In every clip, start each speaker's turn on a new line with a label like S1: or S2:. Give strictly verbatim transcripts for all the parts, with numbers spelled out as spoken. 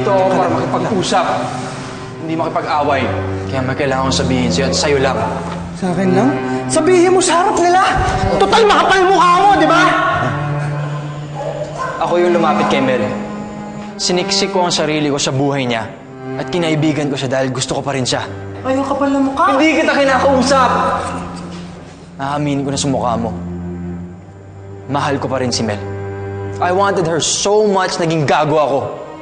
S1: Nandito ako para makipag-usap, hindi makipag-away. Kaya may kailangan kong sabihin sa'yo at sa'yo lang.
S2: Sa akin lang? Sabihin mo sa harap nila! Total, makapal mukha mo, di ba?
S1: Ako yung lumapit kay Mel. Siniksik ko ang sarili ko sa buhay niya at kinaibigan ko siya dahil gusto ko pa rin siya.
S2: Ayaw kapal na mukha.
S1: Hindi kita kinakausap! Naaminin ko na sa mukha mo. Mahal ko pa rin si Mel. I wanted her so much, naging gago ako.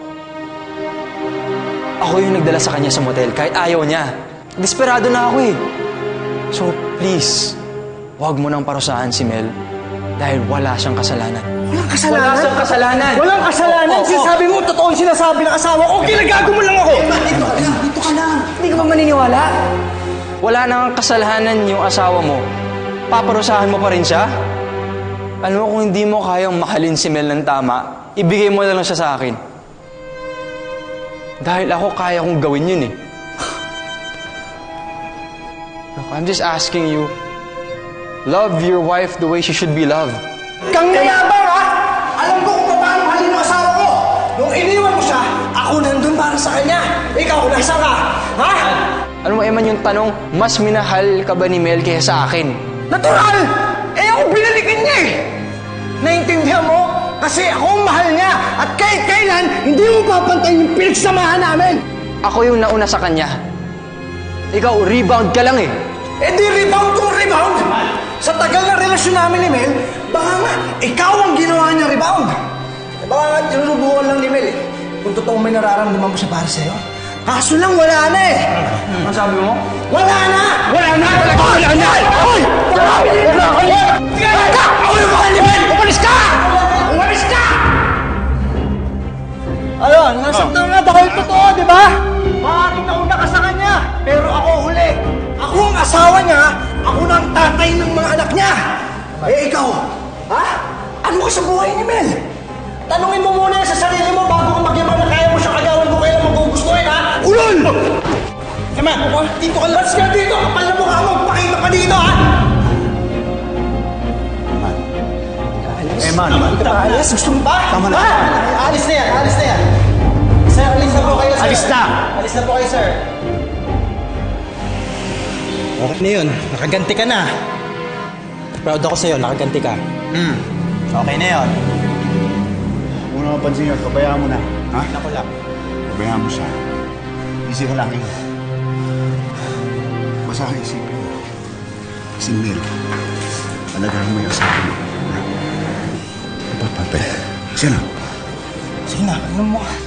S1: Ako yung nagdala sa kanya sa motel kahit ayaw niya. Desperado na ako eh. So please, huwag mo nang parusahan si Mel dahil wala siyang kasalanan.
S2: Walang kasalanan?
S1: Wala siyang kasalanan!
S2: Walang kasalanan?
S1: Oh, oh,
S2: Sinasabi mo, totoo yung sinasabi ng asawa ko. Ginagago mo lang ako! Dito ka lang, dito ka lang.
S1: Hindi ka ba maniniwala? Wala nang kasalanan yung asawa mo. Paparusahan mo pa rin siya? Alam mo, kung hindi mo kayang mahalin si Mel ng tama, ibigay mo na lang siya sa akin. Dahil ako kaya kong gawin yun eh. Look, I'm just asking you, love your wife the way she should be loved.
S2: Kang nayabang, ha? Alam ko kung paano mahalin ng asawa ko. Nung iniwan mo siya, ako nandun para sa kanya. Ikaw, nasa ka? Ha?
S1: Alam mo, Eman, yung tanong, mas minahal ka ba ni Mel kaysa sa akin?
S2: Natural! Eh ako binalikin niya eh! Naintindihan mo? Kasi ako ang mahal niya at kahit kailan, hindi mo papantayin yung pinagsamahan namin!
S1: Ako yung nauna sa kanya. Ikaw, rebound ka lang eh.
S2: Eh di rebound kung rebound! Sa tagal na relasyon namin ni Mel, baka nga, ikaw ang ginawa niya rebound! Eh baka nga, tinurubukan lang ni Mel eh. Kung totoong may nararamdaman mo siya para sa'yo. Kaso lang, wala na eh!
S1: Ano sabi mo?
S2: Wala na! Wala na! Wala na! Hoy! Wala na! Wala ka! Ako yung mahal ni Mel! Umalis ka! Umalis ka! Ayun, nasaktan nga dahil totoo, di ba? Maaaring nauna ka sa kanya, pero ako huli. Ako ang asawa niya, ako na ang tatay ng mga anak niya. Eh ikaw, ha? Ano ka sa buhay ni Mel? Tanungin mo muna sa sarili mo bago ka magyaman na kaya mo siyang agawan kung kailan mo gugustuhin, ha? Ulol! Ema, dito ka lang. Let's go dito! Kapal na mukha mo! Pakita ka dito, ha?
S3: Eman.
S2: Hindi ka pa alis? Gusto mo ba?
S3: Tama na.
S2: Alis na yan, alis na yan. Sir, alis na po kayo, sir.
S3: Alis na!
S2: Alis na po kayo, sir. Okay na yun. Nakaganti ka na. Proud ako sa'yo. Nakaganti ka.
S3: Hmm. Okay na yun. Huwag mo mapansin yun. Kabayaan mo na. Ha?
S2: Ako lang.
S3: Kabayaan mo siya. Easy ka lang yun. Basta ka isipin mo. Si Mel. Alagahan mo yung asawa mo. Papapay. Siya na.
S2: Sige na, ano mo?